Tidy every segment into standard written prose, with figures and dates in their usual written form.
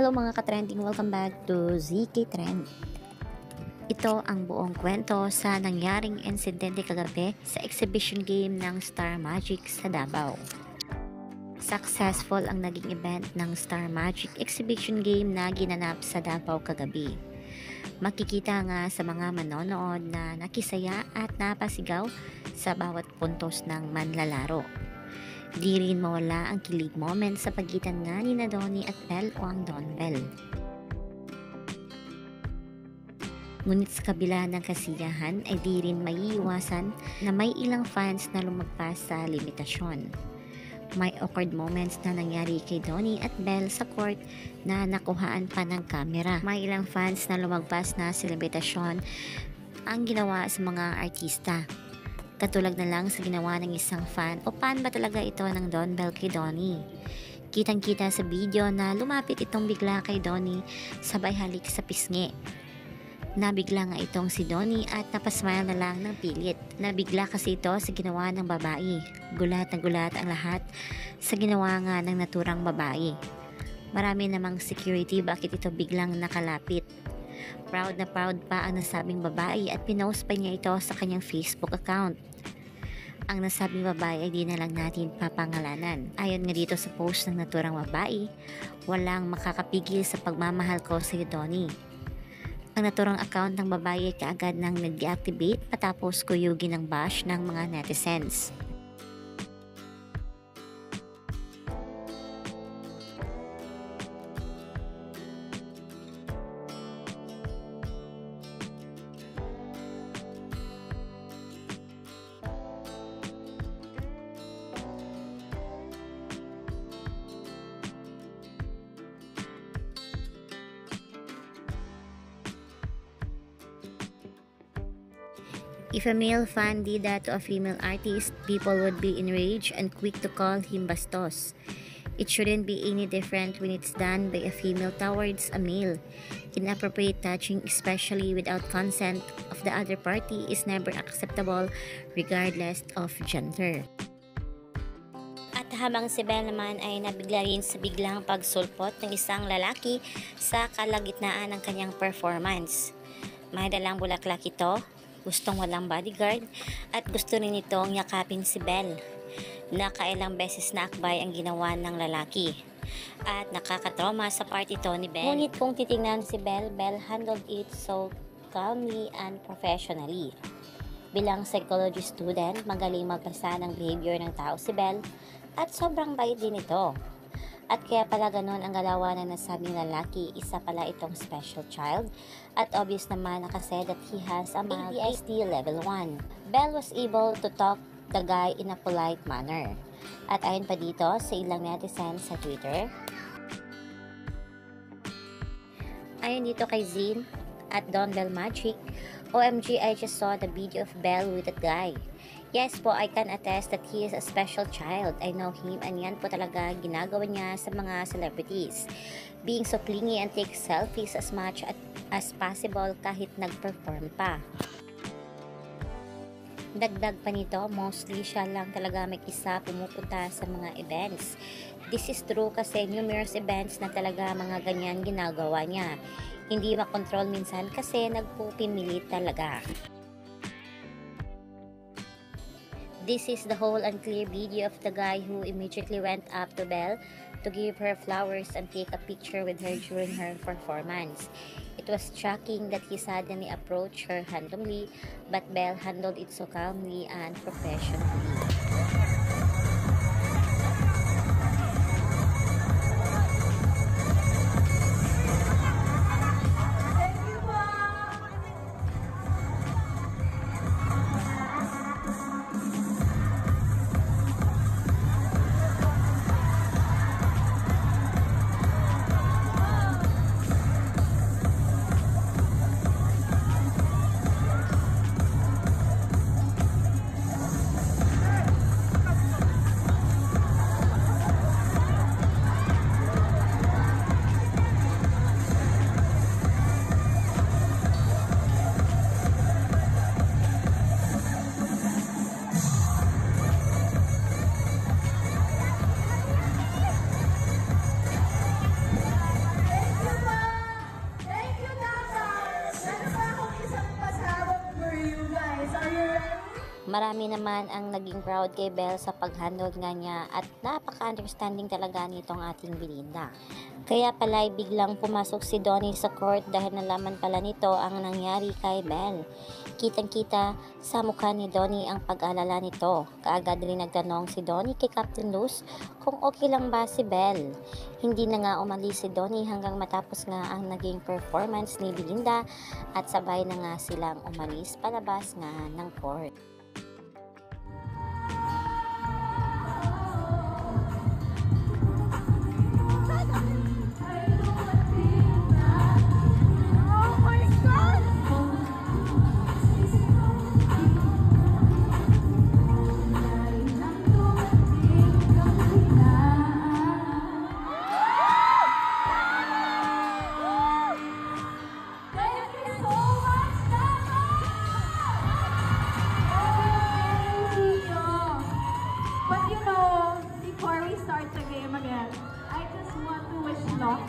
Hello mga ka-trending, welcome back to ZK Trend. Ito ang buong kwento sa nangyaring insidente kagabi sa exhibition game ng Star Magic sa Davao. Successful ang naging event ng Star Magic exhibition game na ginanap sa Davao kagabi. Makikita nga sa mga manonood na nakisaya at napasigaw sa bawat puntos ng manlalaro. Di rin mawala ang kilig moment sa pagitan nga ni Donnie at Belle o ang Don Bell. Ngunit sa kabila ng kasiyahan ay di rin maiiwasan na may ilang fans na lumagpas sa limitasyon. May awkward moments na nangyari kay Donnie at Belle sa court na nakuhaan pa ng kamera. May ilang fans na lumagpas na sa limitasyon ang ginawa sa mga artista. Katulad na lang sa ginawa ng isang fan o fan ba talaga ito ng Don Bell kay Donnie. Kitang-kita sa video na lumapit itong bigla kay Donnie sabay halik sa pisngi. Nabigla nga itong si Donnie at napasmile na lang ng pilit. Nabigla kasi ito sa ginawa ng babae. Gulat na gulat ang lahat sa ginawa nga ng naturang babae. Marami namang security bakit ito biglang nakalapit. Proud na proud pa ang nasabing babae at pinost pa niya ito sa kanyang Facebook account. Ang nasabing babae ay di na lang natin papangalanan. Ayon nga dito sa post ng naturang babae, walang makakapigil sa pagmamahal ko sa iyo, Donnie. Ang naturang account ng babae ay kaagad nang nag-deactivate patapos kuyugin ng bash ng mga netizens. If a male fan did that to a female artist, people would be enraged and quick to call him bastos. It shouldn't be any different when it's done by a female towards a male. Inappropriate touching, especially without consent of the other party, is never acceptable regardless of gender. At habang si Belle naman ay nabigla rin sa biglang pagsulpot ng isang lalaki sa kalagitnaan ng kanyang performance. May dalang bulaklak ito, gustong walang bodyguard at gusto rin itong yakapin si Belle. Nakailang beses na akbay ang ginawa ng lalaki at nakakatrauma sa part ito ni Belle. Ngunit kung titingnan si Belle handled it so calmly and professionally. Bilang psychology student, magaling magbasa ng behavior ng tao si Belle at sobrang bait din ito. At kaya pala ganun ang galawan ng nasabing lalaki, isa pala itong special child. At obvious naman na kasi that he has a mild ADHD level 1. Belle was able to talk the guy in a polite manner. At ayon pa dito sa ilang netizens sa Twitter, ayon dito kay Zine at Don Bell Magic, OMG, I just saw the video of Belle with that guy. Yes po, I can attest that he is a special child. I know him and yan po talaga ginagawa niya sa mga celebrities. Being so clingy and take selfies as much as possible kahit nag-perform pa. Dagdag pa nito, mostly siya lang talaga mag-isa pumupunta sa mga events. This is true kasi numerous events na talaga mga ganyan ginagawa niya. Hindi makontrol minsan kasi nagpupinili talaga. This is the whole unclear video of the guy who immediately went up to Belle to give her flowers and take a picture with her during her performance. It was shocking that he suddenly approached her randomly, but Belle handled it so calmly and professionally. Marami naman ang naging proud kay Belle sa pag-handle nga niya at napaka-understanding talaga nitong ating Belinda. Kaya pala biglang pumasok si Donnie sa court dahil nalaman pala nito ang nangyari kay Belle. Kitang-kita sa mukha ni Donnie ang pag-alala nito. Kaagad rin nagtanong si Donnie kay Captain Luz kung okay lang ba si Belle. Hindi na nga umalis si Donnie hanggang matapos nga ang naging performance ni Belinda at sabay na nga silang umalis palabas nga ng court. Again, I just want to wish luck.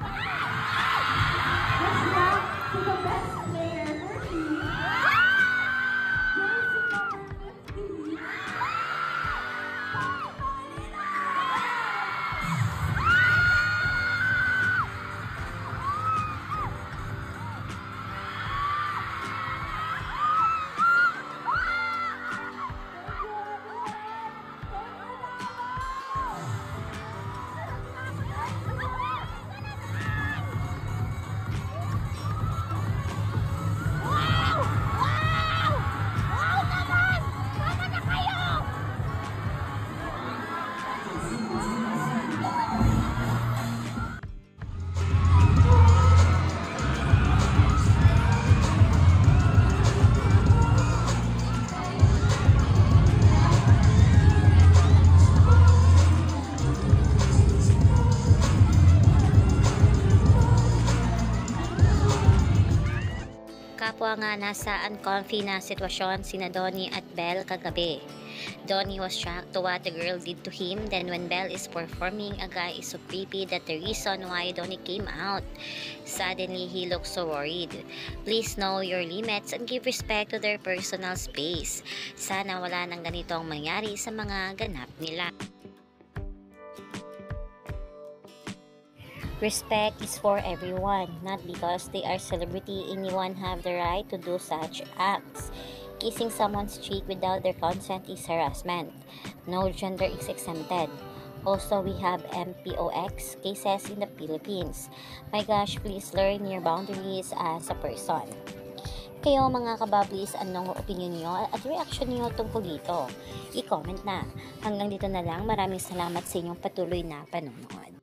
Wish luck to the best player for me. Jersey number 50. Kapwa nga nasa uncomfy na sitwasyon sina Donnie at Belle kagabi. Donnie was shocked to what the girl did to him. Then when Belle is performing, a guy is so creepy that the reason why Donnie came out. Suddenly, he looks so worried. Please know your limits and give respect to their personal space. Sana wala nang ganitong mangyari sa mga ganap nila. Respect is for everyone, not because they are celebrity. Anyone have the right to do such acts. Kissing someone's cheek without their consent is harassment. No gender is exempted. Also, we have MPOX cases in the Philippines. My gosh, please learn your boundaries as a person. Kayo mga kabablis, anong opinion nyo at reaction nyo tungkol dito? I-comment na. Hanggang dito na lang, maraming salamat sa inyong patuloy na panonood.